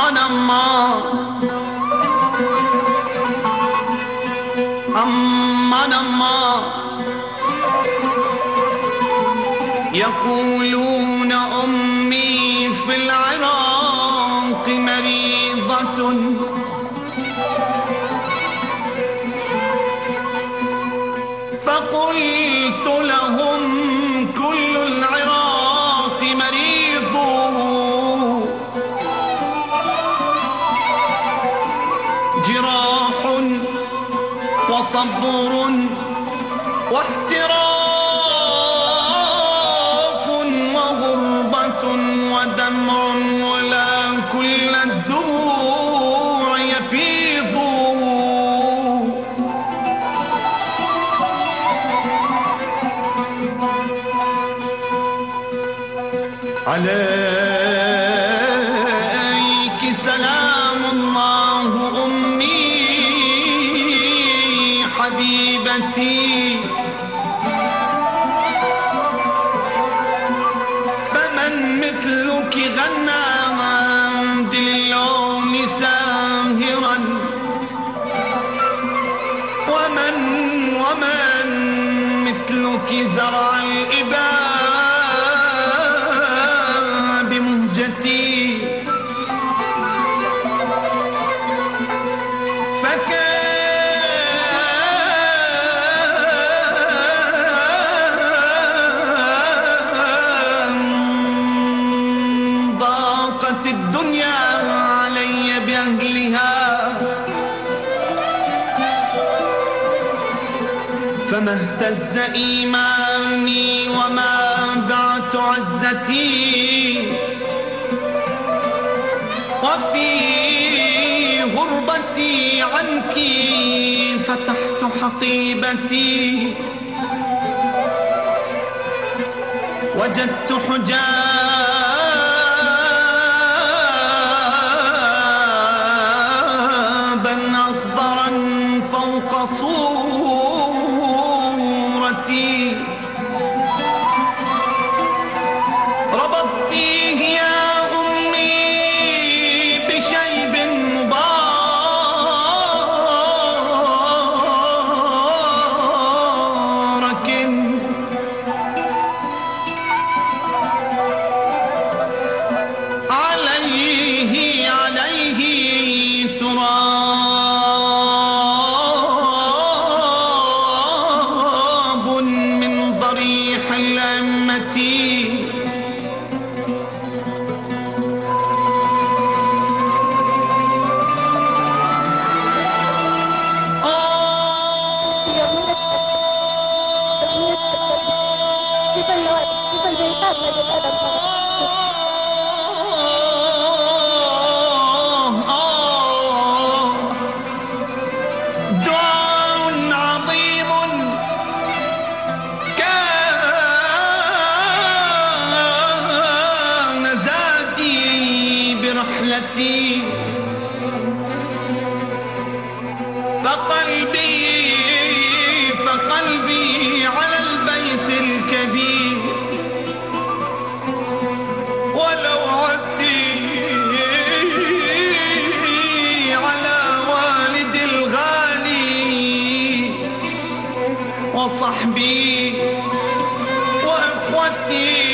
أما يقولون أمي في العراق مريضة، فقلت لهم كل العراق مريض، جراح وصبر واحتراق وغربة ودمع، ولا كل الدموع يفيض عليك سلام الله أمي حبيبتي، فمن مثلك غنى دل اللون ساهرا، ومن مثلك زرع الإباء بمهجتي، ضاقت الدنيا علي بأهلها، فما اهتز إيماني وما بعت عزتي، وفي غربتي عنك فتحت حقيبتي، وجدت حجابا أخضرا فوق صورتي، ربطتيه يا أمي بشيب مبارك، عليه تراب من ضريح الأمة، دعاء عظيم كان زادي برحلتي، فقلبي على البيت الكبير، ولو عدتي على والد الغالي وصحبي وإخوتي